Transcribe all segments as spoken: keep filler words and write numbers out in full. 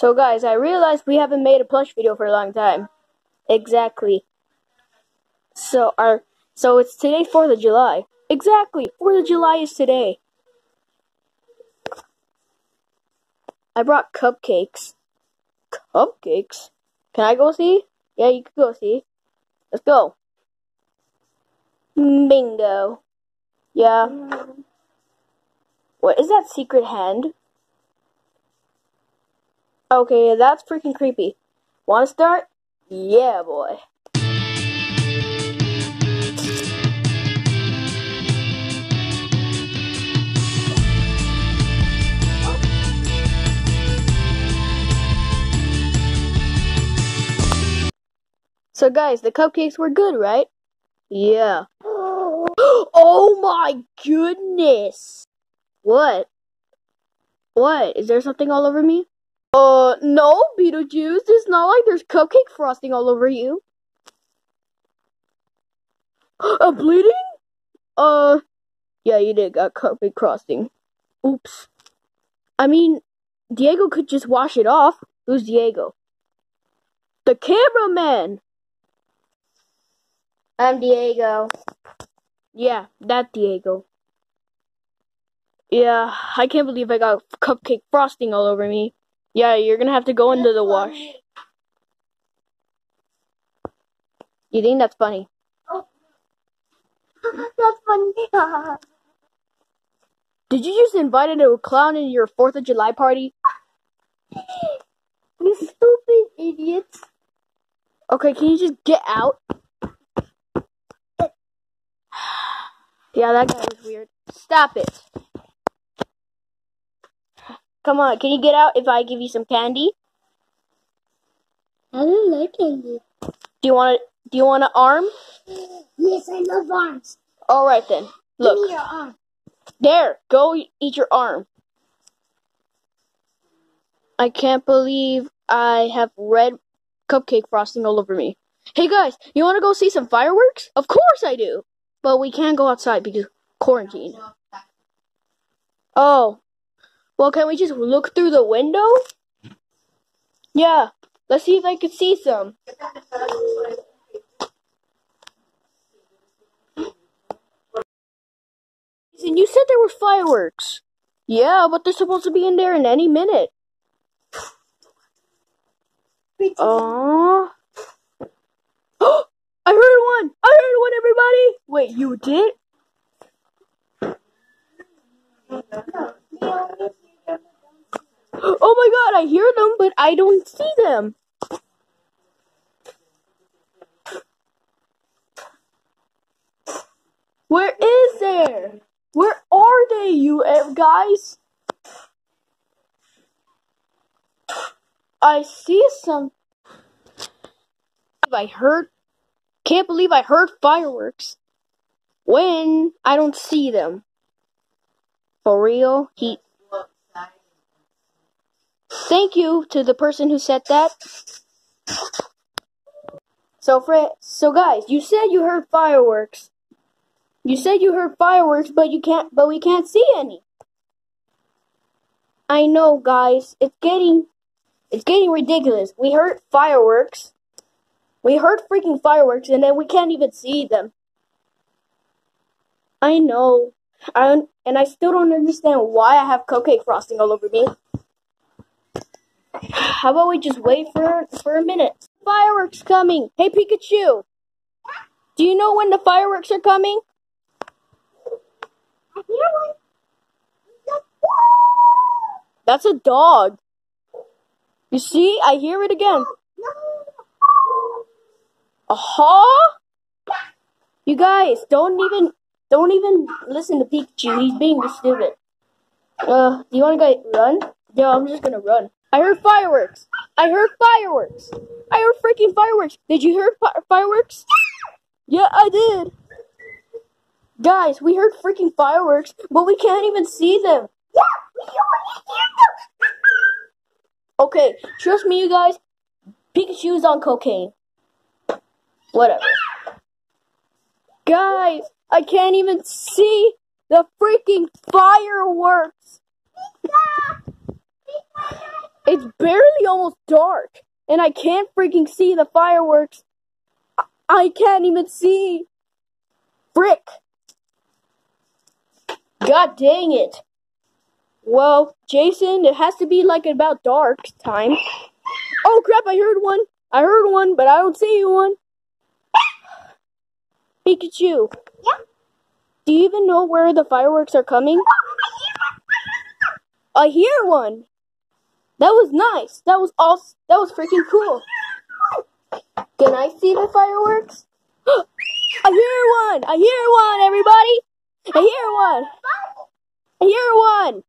So guys, I realized we haven't made a plush video for a long time. Exactly. So our so it's today fourth of July. Exactly. fourth of July is today. I brought cupcakes. Cupcakes? Can I go see? Yeah, you can go see. Let's go. Bingo. Yeah. What is that secret hand? Okay, that's freaking creepy. Wanna start? Yeah, boy. So guys, the cupcakes were good, right? Yeah. Oh my goodness! What? What? Is there something all over me? Uh, no, Beetlejuice. It's not like there's cupcake frosting all over you. I'm bleeding? Uh, yeah, you did got cupcake frosting. Oops. I mean, Diego could just wash it off. Who's Diego? The cameraman! I'm Diego. Yeah, that Diego. Yeah, I can't believe I got cupcake frosting all over me. Yeah, you're gonna have to go into the wash. You think that's funny? Oh. That's funny. Did you just invite a clown in your fourth of July party? You stupid idiots. Okay, can you just get out? Yeah, that guy was weird. Stop it. Come on, can you get out if I give you some candy? I don't like candy. Do you want to, do you want an arm? Yes, I love arms. All right then. Look. Give me your arm. There, go eat your arm. I can't believe I have red cupcake frosting all over me. Hey guys, you want to go see some fireworks? Of course I do. But we can't go outside because quarantine. Oh. Well, can we just look through the window? Yeah. Let's see if I can see some. And you said there were fireworks. Yeah, but they're supposed to be in there in any minute. Aww. I heard one! I heard one, everybody! Wait, you did? Oh my god, I hear them, but I don't see them. Where is there? Where are they, you guys? I see some. I heard. Can't believe I heard fireworks when I don't see them. For real, he. Thank you to the person who said that. So, Fred, so guys, you said you heard fireworks. You said you heard fireworks, but you can't. But we can't see any. I know, guys. It's getting, it's getting ridiculous. We heard fireworks. We heard freaking fireworks, and then we can't even see them. I know. I and I still don't understand why I have cupcake frosting all over me. How about we just wait for for a minute? Fireworks coming! Hey Pikachu! Do you know when the fireworks are coming? I hear one. That's a dog. You see? I hear it again. Aha! You guys, don't even don't even listen to Pikachu. He's being stupid. Uh, do you want to go run? Yeah, I'm just gonna run. I heard fireworks. I heard fireworks. I heard freaking fireworks. Did you hear fi fireworks? Yeah, I did. Guys, we heard freaking fireworks, but we can't even see them. Yeah, we only hear them. Okay, trust me, you guys. Pikachu's on cocaine. Whatever. Guys, I can't even see the freaking fireworks. It's It's barely almost dark, and I can't freaking see the fireworks. I can't even see. Frick. God dang it. Well, Jason, it has to be like about dark time. Oh crap, I heard one. I heard one, but I don't see one. Pikachu. Yeah. Do you even know where the fireworks are coming? I hear one. That was nice. That was awesome. That was freaking cool. Can I see the fireworks? I hear one. I hear one, everybody. I hear one. I hear one.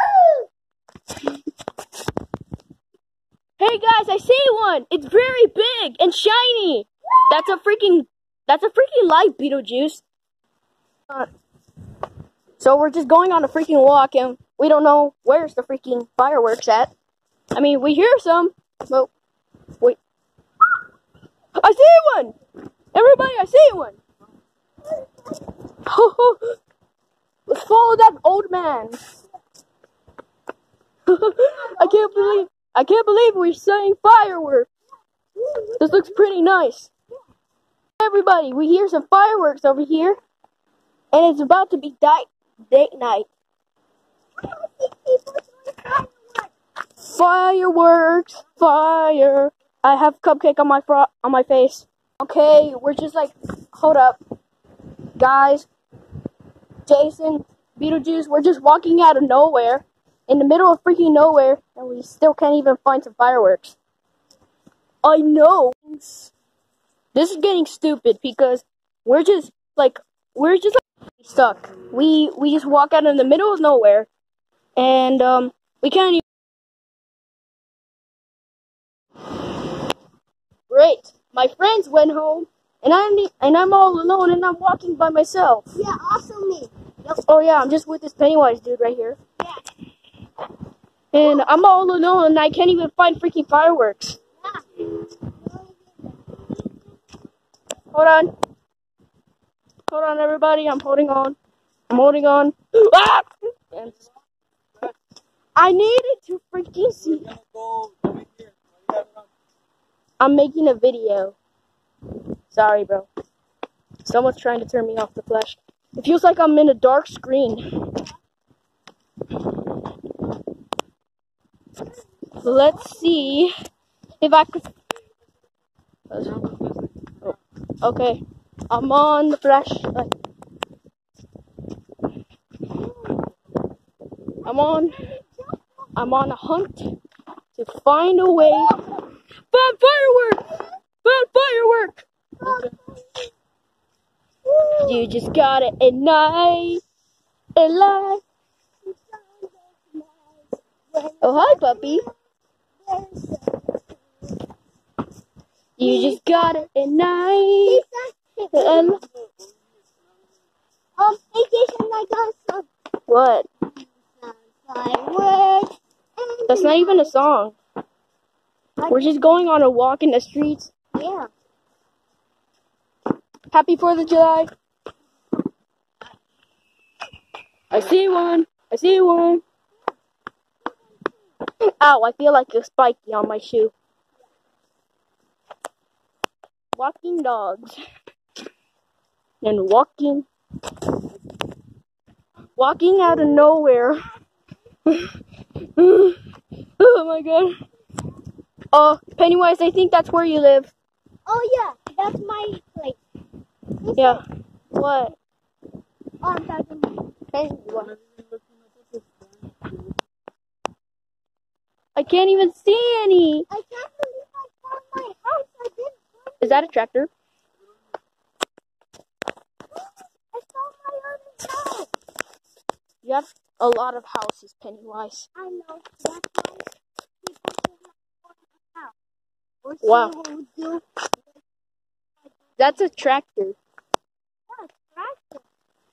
Hey guys, I see one. It's very big and shiny. That's a freaking, that's a freaking light, Beetlejuice. Uh, so we're just going on a freaking walk, and we don't know where's the freaking fireworks at. I mean, we hear some, but wait. I see one. Everybody, I see one. Let's follow that old man. I can't believe. I can't believe we're seeing fireworks. This looks pretty nice. Everybody, we hear some fireworks over here, and it's about to be date date night. Fireworks, fire. I have cupcake on my fro on my face. Okay, we're just like, hold up, guys. Jason, Beetlejuice, we're just walking out of nowhere, in the middle of freaking nowhere, and we still can't even find some fireworks. I know. This is getting stupid because we're just like we're just like, stuck. We we just walk out in the middle of nowhere, and um we can't even. Great, my friends went home, and I'm and I'm all alone, and I'm walking by myself. Yeah, also me. Yep. Oh yeah, I'm just with this Pennywise dude right here. Yeah. And I'm all alone, and I can't even find freaking fireworks. Yeah. Hold on. Hold on, everybody. I'm holding on. I'm holding on. Ah! I needed to freaking see. I'm making a video. Sorry, bro. Someone's trying to turn me off the flash. It feels like I'm in a dark screen. Let's see if I could. Oh, okay, I'm on the flashlight. I'm on. I'm on a hunt to find a way. Found firework! Found firework! You just got it at night. At light. Oh, hi, puppy. You just got it at night. And Um, vacation I got some what? fireworks. That's not even a song. We're just going on a walk in the streets. Yeah. Happy fourth of July. I see one. I see one. Ow, I feel like a spiky on my shoe. Walking dogs. And walking. Walking out of nowhere. Oh my god. Oh, Pennywise, I think that's where you live. Oh yeah, that's my place. What's Yeah. that? What? Oh, I'm talking about Pennywise. I can't even see any. I can't believe I found my house. I didn't find Is that a tractor? I found my other house. You have a lot of houses, Pennywise. I know. That's why people should not go to the house. Or Wow. someone who do That's a tractor. that. Practice.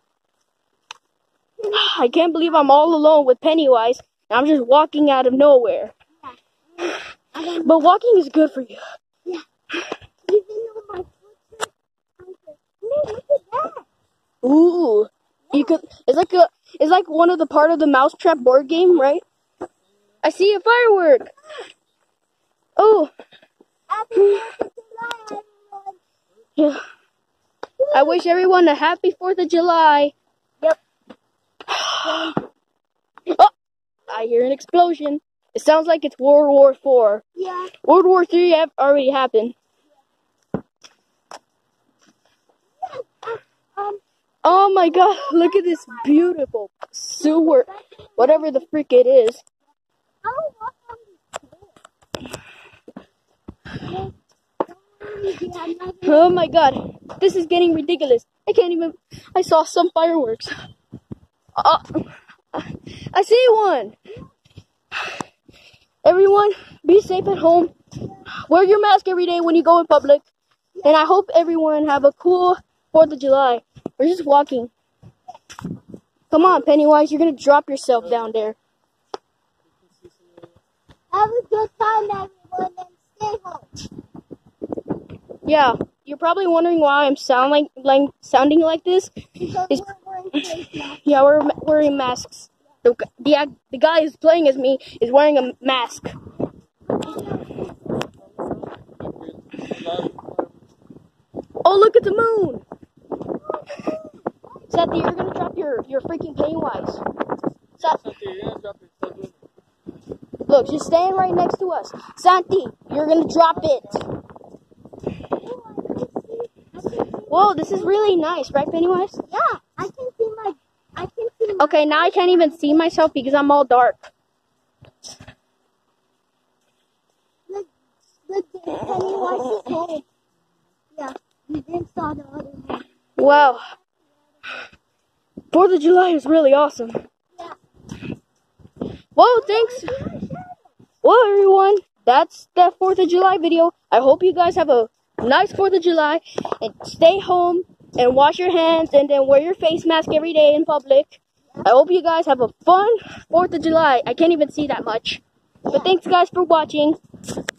I can't believe I'm all alone with Pennywise, and I'm just walking out of nowhere. Yeah. I don't know. But walking is good for you. Yeah. Even though my footprint, I'm like, hey, look at that. Ooh, you could. It's like a. It's like one of the part of the Mousetrap board game, right? I see a firework. Oh. Happy fourth of July, everyone. Yeah. I wish everyone a happy fourth of July. Yep. Oh, I hear an explosion. It sounds like it's World War Four. Yeah. World War Three have already happened. Um, Oh my God! Look at this beautiful sewer, whatever the frick it is. I will walk on this floor. Oh my God! This is getting ridiculous. I can't even. I saw some fireworks. Oh, I see one. Everyone, be safe at home. Wear your mask every day when you go in public. And I hope everyone have a cool fourth of July. We're just walking. Come on, Pennywise, you're gonna drop yourself down there. Have a good time, everyone, and stay home. Yeah, you're probably wondering why I'm sound like, like sounding like this. Because It's, we're wearing face masks. yeah, we're ma- wearing masks. The, the the guy who's playing as me is wearing a mask. Oh, look at the moon! Sati, you're gonna drop your, your freaking Pennywise. Sati, look, she's staying right next to us. Santi, you're gonna drop it. Whoa, this is really nice, right, Pennywise? Yeah, I can see my. I can see. My, Okay, now I can't even see myself because I'm all dark. the the Pennywise is home. Yeah, we didn't saw the other one. Wow. fourth of July is really awesome. Yeah. Whoa, thanks. Well, everyone, that's the fourth of July video. I hope you guys have a nice fourth of July and stay home and wash your hands and then wear your face mask every day in public. I hope you guys have a fun fourth of July. I can't even see that much. But thanks, guys, for watching.